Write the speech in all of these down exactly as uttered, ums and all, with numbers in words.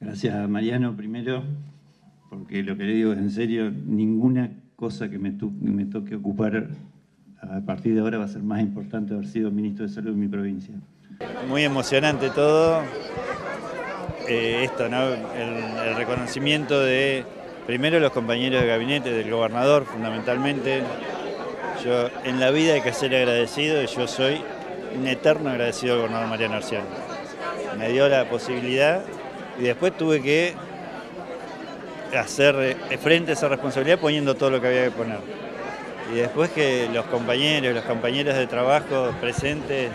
Gracias, Mariano, primero, porque lo que le digo es en serio, ninguna cosa que me, to que me toque ocupar a partir de ahora va a ser más importante haber sido ministro de Salud en mi provincia. Muy emocionante todo, eh, esto, ¿no? El, el reconocimiento de, primero, los compañeros de gabinete, del gobernador, fundamentalmente. Yo, en la vida hay que ser agradecido, y yo soy un eterno agradecido al gobernador Mariano Arcioni. Me dio la posibilidad y después tuve que hacer frente a esa responsabilidad poniendo todo lo que había que poner. Y después que los compañeros, las compañeras de trabajo presentes,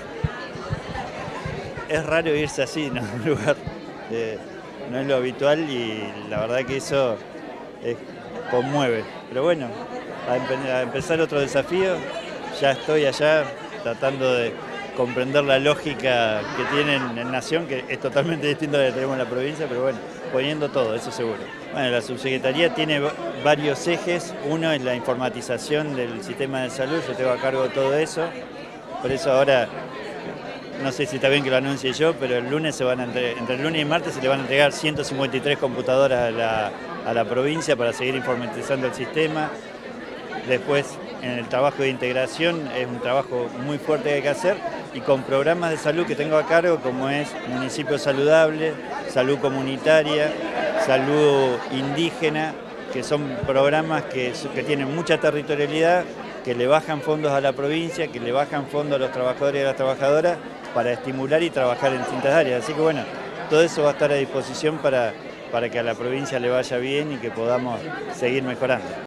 es raro irse así, ¿no? Un lugar, eh, no es lo habitual, y la verdad que eso eh, conmueve. Pero bueno, a, empe a empezar otro desafío, ya estoy allá tratando de comprender la lógica que tienen en Nación, que es totalmente distinta a la que tenemos en la provincia, pero bueno, poniendo todo, eso seguro. Bueno, la subsecretaría tiene varios ejes. Uno es la informatización del sistema de salud, yo tengo a cargo de todo eso. Por eso ahora, no sé si está bien que lo anuncie yo, pero el lunes se van a entre, entre el lunes y martes se le van a entregar ciento cincuenta y tres computadoras a la, a la provincia para seguir informatizando el sistema. Después, en el trabajo de integración, es un trabajo muy fuerte que hay que hacer, y con programas de salud que tengo a cargo, como es Municipio Saludable, Salud Comunitaria, Salud Indígena, que son programas que, que tienen mucha territorialidad, que le bajan fondos a la provincia, que le bajan fondos a los trabajadores y a las trabajadoras para estimular y trabajar en distintas áreas. Así que bueno, todo eso va a estar a disposición para, para que a la provincia le vaya bien y que podamos seguir mejorando.